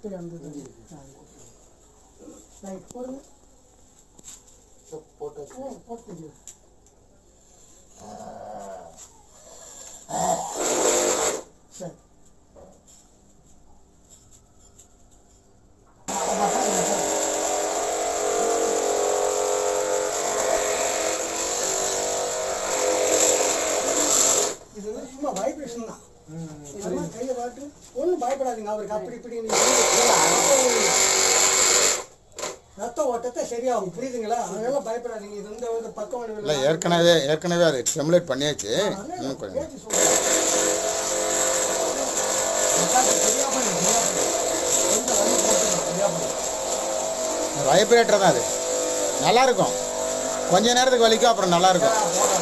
ஓட்டை அந்த ரைட் போடுங்க போட்டு போட்டு சரி இது வந்து சும்மா வைப்ரேஷன் தான் இதெல்லாம் கையை பாட்டு ஒன்றும் பயப்படாதீங்க அவருக்கு அப்படி இப்படி ரத்த ஓட்டத்தை சரியாகும் புரியுதுங்களா அதெல்லாம் பயப்படாதீங்க இது வந்து பக்கம் இல்லை ஏற்கனவே அது ஸ்டிமுலேட் பண்ணியாச்சு இன்னும் கொஞ்சம் வைப்ரேட்டர் தான் அது நல்லாயிருக்கும் கொஞ்ச நேரத்துக்கு வலிக்கும் அப்புறம் நல்லாயிருக்கும்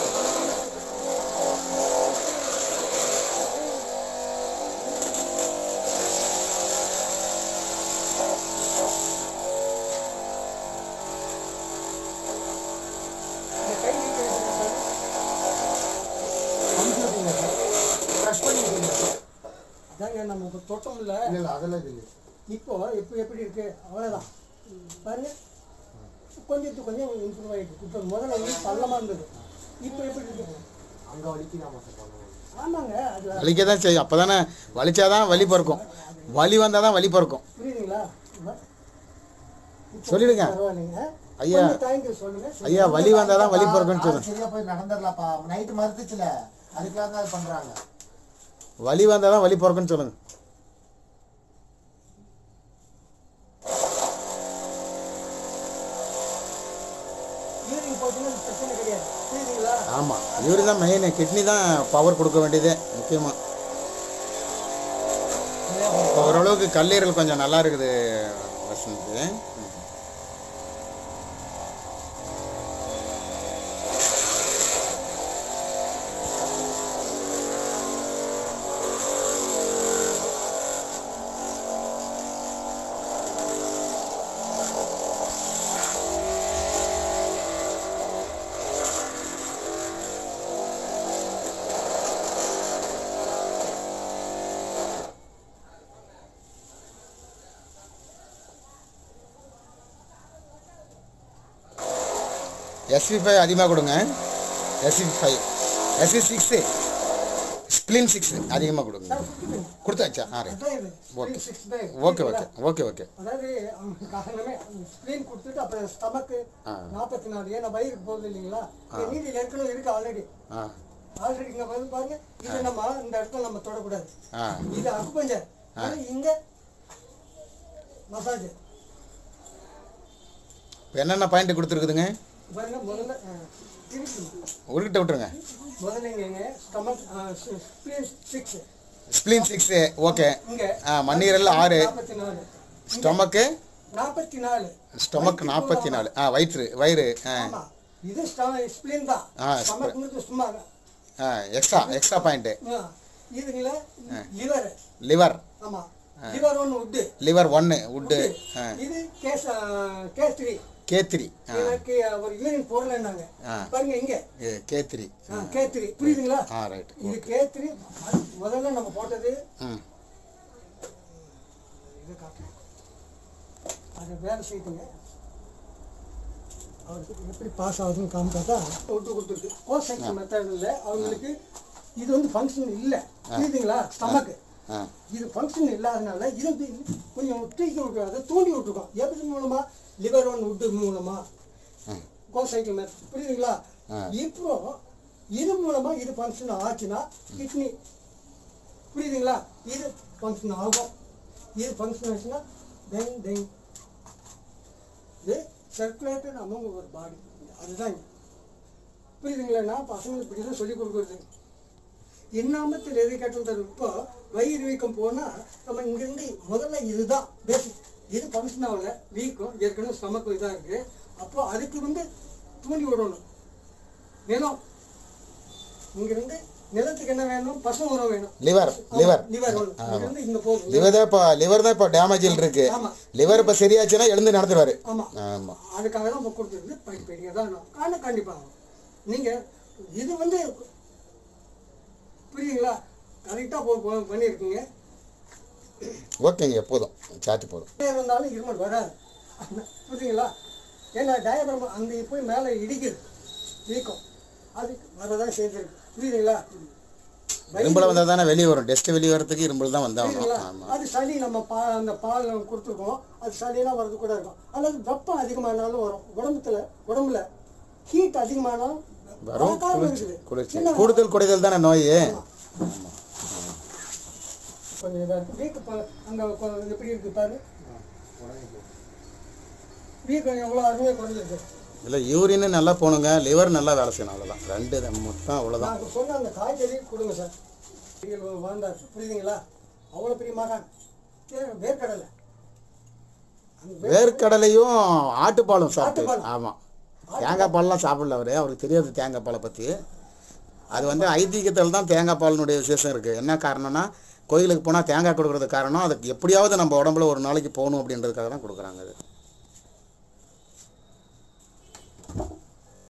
அதாங்க நம்ம தொட்டம் இல்லை அதெல்லாம் இல்லை இப்போ எப்படி இருக்கு அவ்வளோதான் பாருங்க கொஞ்சம் இம்ப்ரூவ் ஆகிட்டு இப்போ முதல்ல வந்து பள்ளமாக இருந்தது இப்போ எப்படி இருக்கு அங்கே வலிக்குதாமா ஆமாங்க அது வலிக்க தான் செய்யும் அப்போ தானே வலிச்சாதான் வலி பிறக்கும் வலி வந்தால் தான் வலி பிறக்கும் புரியுதுங்களா சொல்லிடுங்க பரவாயில்லைங்க ஐயா தேங்க்யூ சொல்லுங்க ஐயா வலி வந்தால் தான் வலி பிறக்கும்னு சொல்லுங்க சரியா போய் நடந்துடலாம்ப்பா நைட்டு மறுத்துச்சுல அதுக்காக தான் அது பண்ணுறாங்க வலி வந்தால் தான் வலி பிறக்கும்னு சொல்லுங்க பிரச்சனை கிடையாது புரியுதுங்களா ஆமாம் இவரு தான் மெயின் கிட்னி தான் பவர் கொடுக்க வேண்டியது முக்கியமாக இப்போ ஓரளவுக்கு கல்லீரல் கொஞ்சம் நல்லா இருக்குது வசந்த் SV5 அதிகமாக கொடுங்க SV5 SV6 ஸ்ப்ளின் 6 அதிகமாக கொடுங்க கொடுத்தாச்சா ஓகே அதாவது காரணமே ஸ்ப்ளின் கொடுத்துட்டு அப்புறம் ஸ்டமக்கு 44 ஏன்னா வயிறுக்கு போகுது இல்லைங்களா நீதி ஏற்கனவே இருக்கு ஆல்ரெடி இங்க வந்து பாருங்க இது நம்ம இந்த இடத்துல நம்ம தொடக்கூடாது இது அக்குபஞ்சர் இங்க மசாஜ் என்னென்ன பாயிண்ட் கொடுத்துருக்குதுங்க பாருங்க முதல்ல உருக்கிட்ட விட்டுருங்க முதல்ல ஸ்டமக் ஸ்ப்ளின் 6 ஓகே மண்ணீரல் 6 ஸ்டமக்கு 44 ஸ்டமக் 44 வயிறு இது ஸ்ப்ளின் தான் ஸ்டமக் சும்மா எக்ஸ்ட்ரா பாயிண்ட் இதுங்கள லிவர் ஆமா லிவர் 1 வுட் லிவர் 1 வுட் இது K3 K3 எனக்கு ஒரு யூனிட் போடலன்னாங்க பாருங்க இங்க K3 புரியுதுங்களா ரைட் இது K3 முதல்ல நம்ம போட்டது இது காட்டுறேன் அது வேலை செய்யுங்க அவருக்கு எப்படி பாஸ் ஆகுதுன்னு காமிச்சா விட்டு கொடுத்துருக்கு கோசைக்கிள் மெத்தடில் அவங்களுக்கு இது வந்து ஃபங்க்ஷன் இல்லை புரியுதுங்களா ஸ்டமக்கு இது ஃபங்க்ஷன் இல்லாதனால இது கொஞ்சம் தூக்கி விட்டு தூண்டி விட்டுருக்கோம் எப்படி மூலமா லிவர் 1 வுட் மூலமா கோசைக்கிள் மெத்தட் புரியுதுங்களா இப்போ இது மூலமா இது ஃபங்க்ஷன் ஆச்சுன்னா கிட்னி புரியுதுங்களா இது ஃபங்க்ஷன் ஆகும் இது ஃபங்க்ஷன் ஆச்சுன்னா தென் இது சர்க்குலேட்டட் அமௌங் ஒரு பாடி அதுதான் புரியுதுங்களா நான் பசங்களுக்கு இப்படி தான் சொல்லிக் கொடுக்குறது எண்ணாமத்தில் எதை கேட்டது இப்போ வயிறு வீக்கம் போனால் நம்ம இங்கேருந்து முதல்ல இதுதான் பேசிக் இது ஃபங்க்ஷன் ஆகல வீக்கம் ஏற்கனவே ஸ்டமக்கு இதாக இருக்குது அப்போ அதுக்கு வந்து தூண்டி விடணும் நிலம் இங்கிருந்து நிலத்துக்கு என்ன வேணும் பசு உரம் வேணும் லிவர் லிவர் தான் இப்போ டேமேஜில் இருக்கு லிவர் இப்போ சரியாச்சுன்னா எழுந்து நடந்துருவாரு ஆமாம் அதுக்காக தான் இப்போ கொடுத்துருக்கு பெரிய தான் ஆனால் கண்டிப்பாக நீங்கள் இது வந்து புரியுங்களா கரெக்டாக பண்ணியிருக்கீங்க ஓகேங்க எப்போதும் சார்ஜ் போதும். இருந்தாலும் இருமல் வராது. புரியுதுங்களா? ஏன்னா டயப்ரம் அந்த போய் மேலே இடிக்குது வீக்கம், அது வரதான் செய்திருக்கு. புரியுதுங்களா? இரும்பல் வந்தால் தானே வெளியே வரும், டெஸ்ட் வெளியே வரதுக்கு இரும்பல் தான் வந்தாகணும். ஆமாம். அது சளி நம்ம அந்த பால் கொடுத்துருக்கோம், அது சளியெல்லாம் வரது கூட இருக்கும். அல்லது வெப்பம் அதிகமானாலும் வரும். உடம்புல ஹீட் அதிகமானாலும் வரும். இருக்குது. குளிர்ச்சி கூடுதல் குறைதல் தானே நோய். கொஞ்சம் இதாக இருக்குது. வீக்கு அங்கே எப்படி இருக்குது பாரு, வீக்கம் எவ்வளோ அருமையாக குறைஞ்சிருக்கு. இல்லை யூரின் நல்லா போகணுங்க, லிவர் நல்லா வேலை செய்யணும், அவ்வளோதான். ரெண்டு மொத்தம் அவ்வளோதான். நான் சொன்ன அந்த காய்கறி கொடுங்க சார், வாழ்ந்தார். புரியுதுங்களா? அவ்வளோ பெரிய மகான். வேர்க்கடலை, வேர்க்கடலையும் ஆட்டுப்பாலும் சாப்பிட்டு. ஆட்டுப்பால். ஆமாம், தேங்காய் பால்லாம் சாப்பிடல அவருக்கு தெரியாது தேங்காய் பாலை பற்றி. அது வந்து ஐதீகத்தில் தான் தேங்காய் பாலினுடைய விசேஷம் இருக்குது. என்ன காரணம்னா, கோயிலுக்கு போனால் தேங்காய் கொடுக்குறது காரணம் அதுக்கு எப்படியாவது நம்ம உடம்புல ஒரு நாளைக்கு போகணும் அப்படின்றதுக்காக தான் கொடுக்குறாங்க அது.